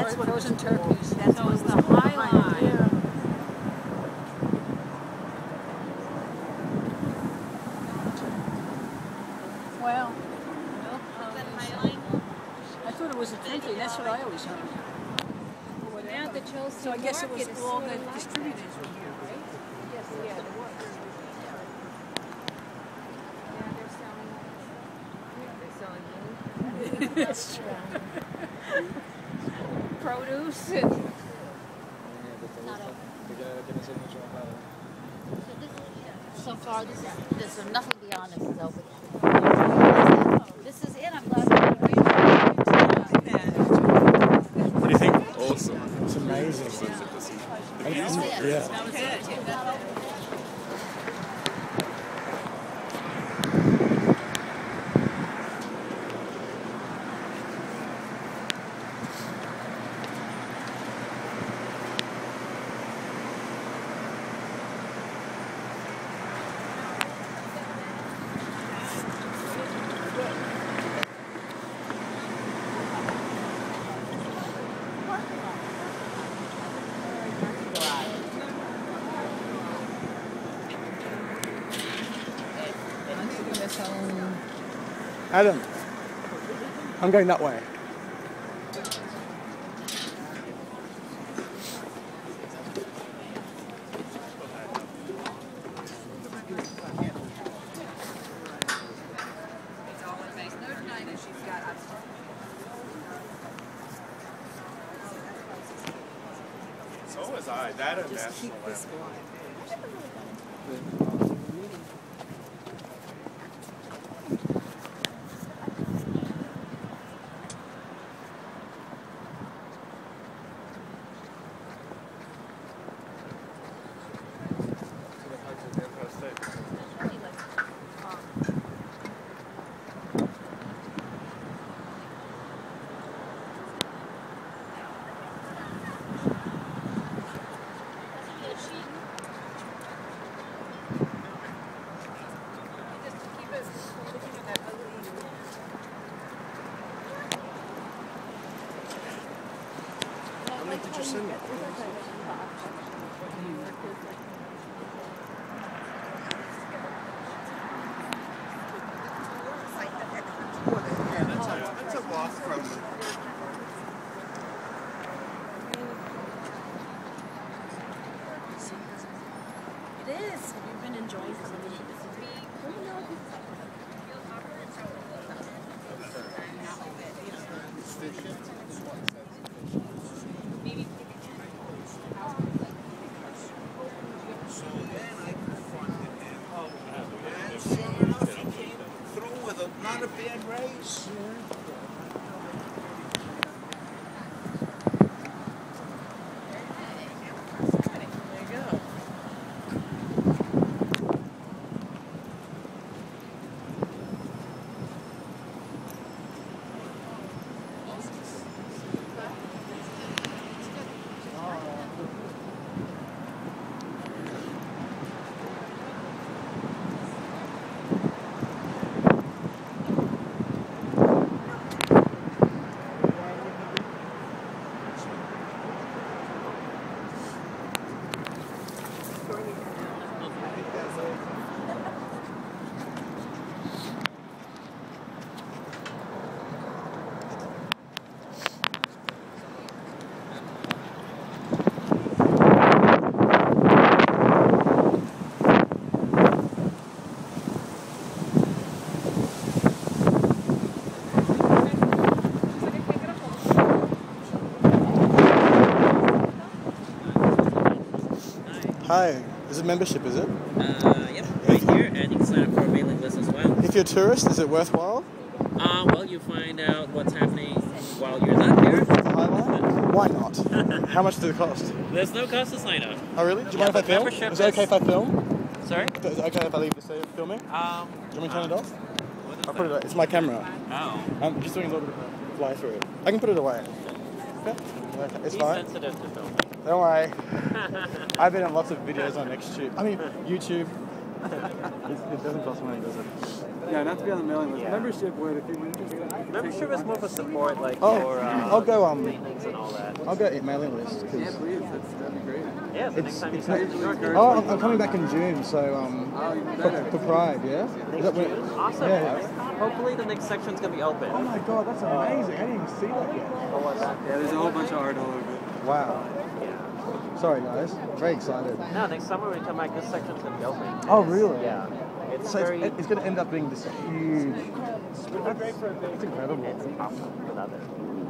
That's what frozen turkeys. That's So what it's was the High behind it. Line. Yeah. Well, I thought it was a turkey. That's what I always heard. Now the Chelsea So I guess it was market is all sort the of like distributors that. were here, right? Yes, yeah, there was. Now they're selling. That's true. Produce. So far, there's nothing beyond this is open. This is it. I'm glad. What do you think? Awesome. It's amazing. Yeah. That was it. Adam, I'm going that way. So was I. That and National Did you send it? That's a walk from. It is. Have you been enjoying this? So then I confronted him. And sure enough, he came through with not a bad race. Hi, is it membership, is it? Yep, right here, and you can sign up for a mailing list as well. If you're a tourist, is it worthwhile? Well, you find out what's happening while you're not here. The High Line? Why not? How much does it cost? There's no cost to sign up. Oh really? Do you mind if I film? Is membership it okay if I film? Sorry? Is it okay if I leave this filming? Do you want me to turn it off? I'll put it. It's my camera. Oh. I'm just doing a little bit of a fly through. I can put it away. Okay. It's Be fine. sensitive to film. Don't worry. I've been in lots of videos on YouTube. I mean, YouTube. It doesn't cost money, does it? Yeah, not to be on the mailing list. Yeah. Membership would if you were interested. Membership is more for support, like Oh, for I'll go maintenance and all that. I'll go eat mailing list. 'Cause Yeah, please. That'd be great. Yeah, the next time you it's come not- to New York. Oh, I'm coming back in June, so Oh, even for better. Pride, yeah. Is that when- Awesome. Yeah. Hopefully the next section's gonna be open. Oh my god, that's amazing! I didn't even see that yet. Yeah, there's a whole bunch of art all over it. Wow. Sorry guys, very excited. No, next summer when we come back, this section's gonna be open. Oh really? Yeah. It's So very. it's going to end up being this huge. That's incredible. It's awesome. Without it.